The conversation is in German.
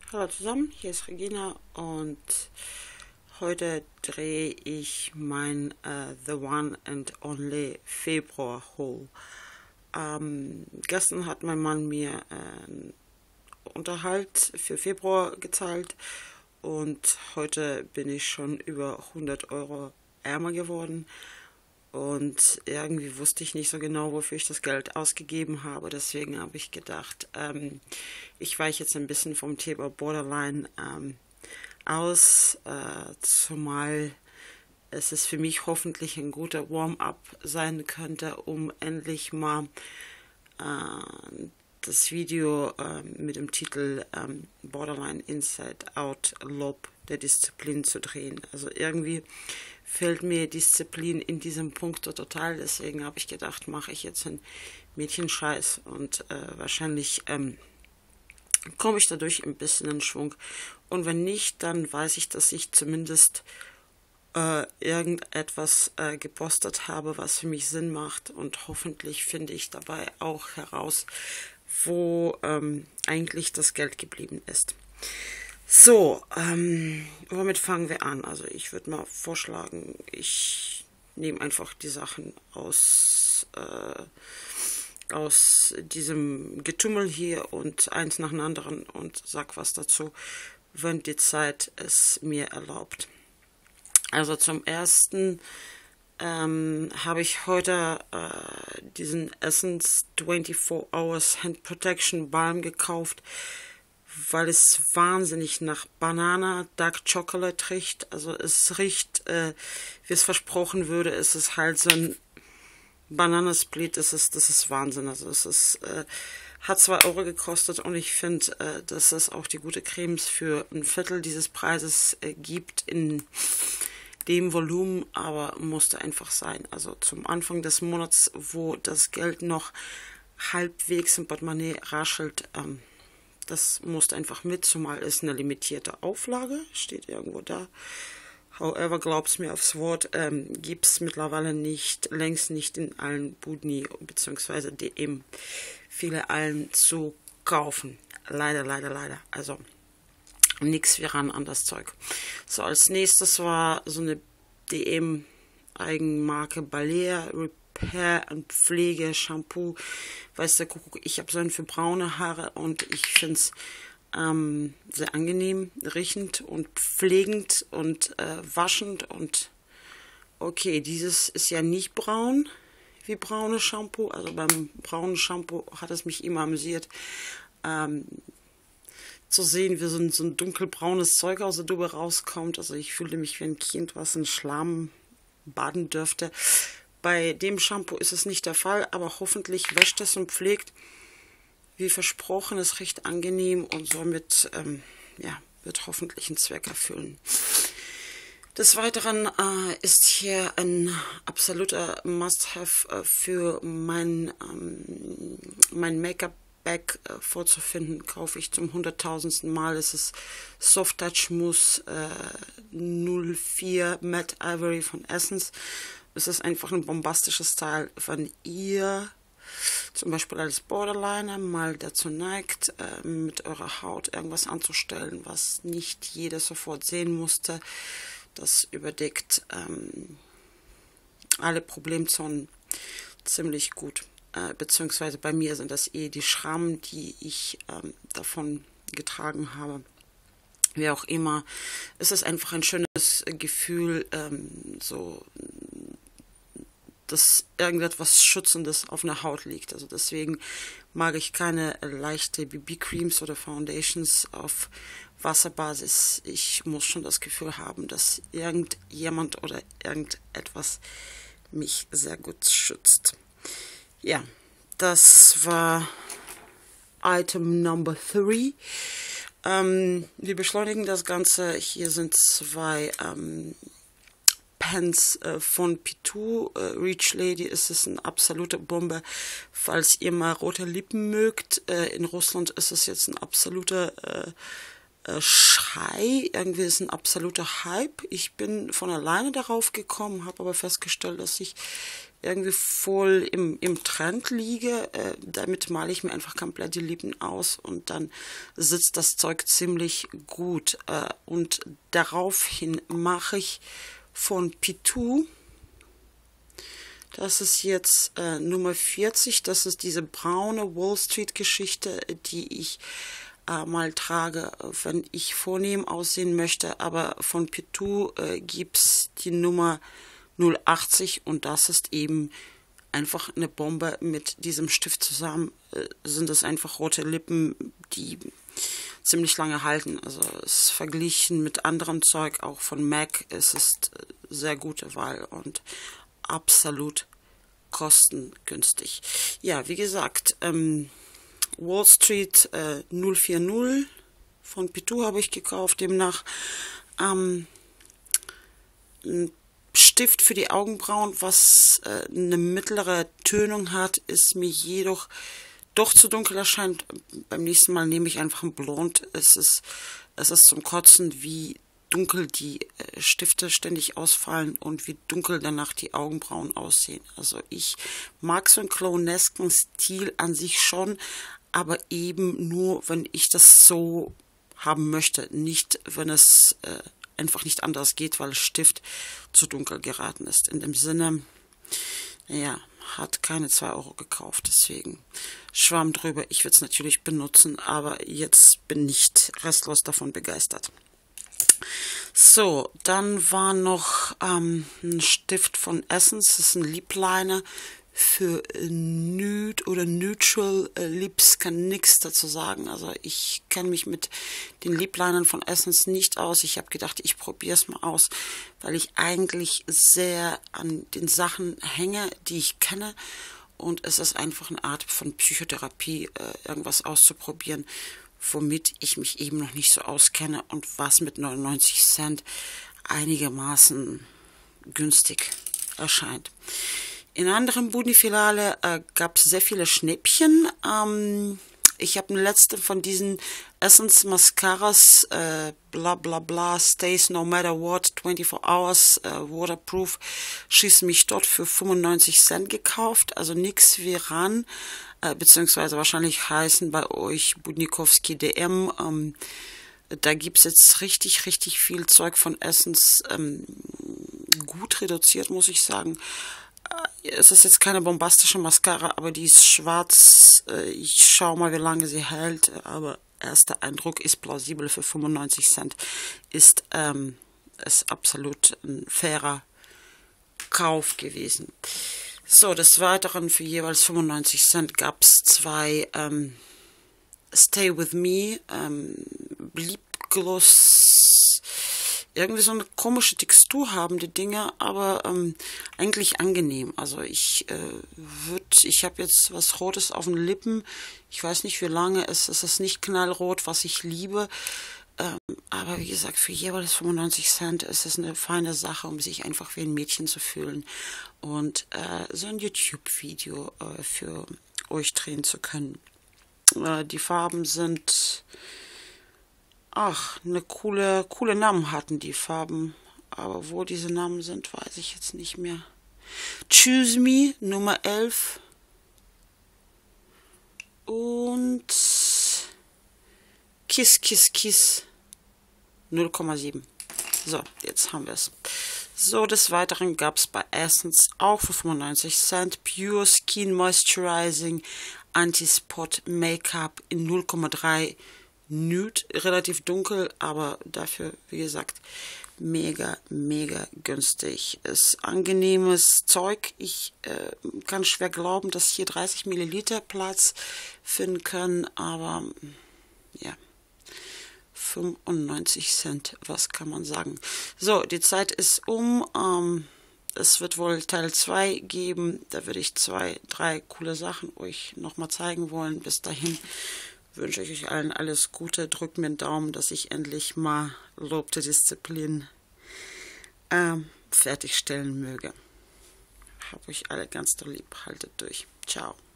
Hallo zusammen, hier ist Regina und heute drehe ich mein The One and Only Februar Haul. Gestern hat mein Mann mir Unterhalt für Februar gezahlt und heute bin ich schon über 100 € ärmer geworden. Und irgendwie wusste ich nicht so genau, wofür ich das Geld ausgegeben habe. Deswegen habe ich gedacht, ich weiche jetzt ein bisschen vom Thema Borderline aus, zumal es für mich hoffentlich ein guter Warm-up sein könnte, um endlich mal das Video mit dem Titel Borderline Inside Out Lob der Disziplin zu drehen. Also irgendwie fehlt mir Disziplin in diesem Punkt so total. Deswegen habe ich gedacht, mache ich jetzt einen Mädchenscheiß und wahrscheinlich komme ich dadurch ein bisschen in Schwung. Und wenn nicht, dann weiß ich, dass ich zumindest irgendetwas gepostet habe, was für mich Sinn macht. Und hoffentlich finde ich dabei auch heraus, wo eigentlich das Geld geblieben ist. So, womit fangen wir an? Also ich würde mal vorschlagen, ich nehme einfach die Sachen aus diesem Getümmel hier und eins nach dem anderen und sag was dazu, wenn die Zeit es mir erlaubt. Also zum ersten habe ich heute diesen Essence 24 Hours Hand Protection Balm gekauft, weil es wahnsinnig nach Banana Dark Chocolate riecht. Also es riecht, wie es versprochen würde, es ist halt so ein Bananensplit, das ist Wahnsinn. Also es ist, hat 2 € gekostet und ich finde, dass es auch die gute Cremes für ein Viertel dieses Preises gibt in dem Volumen, aber musste einfach sein. Also zum Anfang des Monats, wo das Geld noch halbwegs im Portemonnaie raschelt, das musste einfach mit, zumal es eine limitierte Auflage, steht irgendwo da. However, glaubt's mir aufs Wort, gibt's mittlerweile längst nicht in allen Budni bzw. DM viele allen zu kaufen. Leider, leider, leider. Also nix wie ran an das Zeug. So, als nächstes war so eine DM-Eigenmarke Balea Repair und Pflege Shampoo. Weißt du, Kuckuck, ich habe so einen für braune Haare und ich finde es sehr angenehm riechend und pflegend und waschend. Und okay, dieses ist ja nicht braun wie braunes Shampoo. Also beim braunen Shampoo hat es mich immer amüsiert, zu sehen, wie so ein dunkelbraunes Zeug aus der Dube rauskommt. Also ich fühlte mich wie ein Kind, was in Schlamm baden dürfte. Bei dem Shampoo ist es nicht der Fall, aber hoffentlich wäscht es und pflegt wie versprochen. Es riecht angenehm und somit wird hoffentlich einen Zweck erfüllen. Des Weiteren ist hier ein absoluter Must-Have für mein Make-up-Bag vorzufinden. Kaufe ich zum 100.000. Mal. Es ist Soft Touch Mousse 04 Matte Ivory von Essence. Es ist einfach ein bombastisches Teil. Wenn ihr zum Beispiel als Borderliner mal dazu neigt, mit eurer Haut irgendwas anzustellen, was nicht jeder sofort sehen musste, das überdeckt alle Problemzonen ziemlich gut. Beziehungsweise bei mir sind das die Schrammen, die ich davon getragen habe. Wie auch immer, es ist einfach ein schönes Gefühl, so dass irgendetwas Schützendes auf einer Haut liegt. Also deswegen mag ich keine leichte BB-Creams oder Foundations auf Wasserbasis. Ich muss schon das Gefühl haben, dass irgendjemand oder irgendetwas mich sehr gut schützt. Ja, das war Item Number 3. Wir beschleunigen das Ganze. Hier sind 2 Pens von Pitou. Reach Lady ist es eine absolute Bombe. Falls ihr mal rote Lippen mögt, in Russland ist es jetzt ein absoluter Schrei. Irgendwie ist ein absoluter Hype. Ich bin von alleine darauf gekommen, habe aber festgestellt, dass ich irgendwie voll im Trend liege. Damit male ich mir einfach komplett die Lippen aus und dann sitzt das Zeug ziemlich gut. Und daraufhin mache ich von Pitou, das ist jetzt Nummer 40, das ist diese braune Wall Street Geschichte, die ich mal trage, wenn ich vornehm aussehen möchte, aber von Pitou gibt's die Nummer 080 und das ist eben einfach eine Bombe. Mit diesem Stift zusammen sind es einfach rote Lippen, die ziemlich lange halten. Also es ist verglichen mit anderem Zeug, auch von MAC, es ist sehr gute Wahl und absolut kostengünstig. Ja, wie gesagt, Wall Street 040 von Pitou habe ich gekauft, demnach ein Stift für die Augenbrauen, was eine mittlere Tönung hat, ist mir jedoch doch zu dunkel erscheint. Beim nächsten Mal nehme ich einfach ein Blond. Es ist zum Kotzen, wie dunkel die Stifte ständig ausfallen und wie dunkel danach die Augenbrauen aussehen. Also ich mag so einen clownesken Stil an sich schon, aber eben nur, wenn ich das so haben möchte, nicht, wenn es einfach nicht anders geht, weil Stift zu dunkel geraten ist. In dem Sinne, ja, hat keine 2 Euro gekauft, deswegen Schwamm drüber. Ich würde es natürlich benutzen, aber jetzt bin ich nicht restlos davon begeistert. So, dann war noch ein Stift von Essence, das ist ein Lip Liner für Nude oder Neutral Lips, kann nichts dazu sagen. Also ich kenne mich mit den Lip Linern von Essence nicht aus. Ich habe gedacht, ich probiere es mal aus, weil ich eigentlich sehr an den Sachen hänge, die ich kenne. Und es ist einfach eine Art von Psychotherapie, irgendwas auszuprobieren, womit ich mich eben noch nicht so auskenne und was mit 99 Cent einigermaßen günstig erscheint. In anderen Budi-Filiale gab es sehr viele Schnäppchen. Ich habe eine letzte von diesen Essence Mascaras, bla bla bla, Stays No Matter What, 24 Hours, Waterproof, schieß mich dort für 95 Cent gekauft. Also nix wie ran, beziehungsweise wahrscheinlich heißen bei euch Budnikowski DM. Da gibt's jetzt richtig, richtig viel Zeug von Essence, gut reduziert, muss ich sagen. Es ist jetzt keine bombastische Mascara, aber die ist schwarz. Ich schaue mal, wie lange sie hält. Aber erster Eindruck ist plausibel. Für 95 Cent ist absolut ein fairer Kauf gewesen. So, des Weiteren für jeweils 95 Cent gab es 2 Stay With Me Lipgloss. Irgendwie so eine komische Textur haben die Dinge, aber eigentlich angenehm. Also ich habe jetzt was Rotes auf den Lippen. Ich weiß nicht, wie lange es ist nicht knallrot, was ich liebe. Aber wie gesagt, für jeweils 95 Cent ist es eine feine Sache, um sich einfach wie ein Mädchen zu fühlen und so ein YouTube-Video für euch drehen zu können. Die Farben sind... Ach, eine coole Namen hatten die Farben. Aber wo diese Namen sind, weiß ich jetzt nicht mehr. Choose Me, Nummer 11. Und Kiss, Kiss, Kiss, 0,7. So, jetzt haben wir es. So, des Weiteren gab es bei Essence auch für 95 Cent Pure Skin Moisturizing Anti-Spot Make-up in 0,3 Nude, relativ dunkel, aber dafür, wie gesagt, mega, mega günstig. Ist angenehmes Zeug. Ich kann schwer glauben, dass hier 30 Milliliter Platz finden können, aber ja, 95 Cent, was kann man sagen. So, die Zeit ist um. Es wird wohl Teil 2 geben. Da würde ich 2, 3 coole Sachen euch nochmal zeigen wollen. Bis dahin wünsche ich euch allen alles Gute. Drückt mir einen Daumen, dass ich endlich mal lobte Disziplin fertigstellen möge. Hab euch alle ganz doll lieb. Haltet durch. Ciao.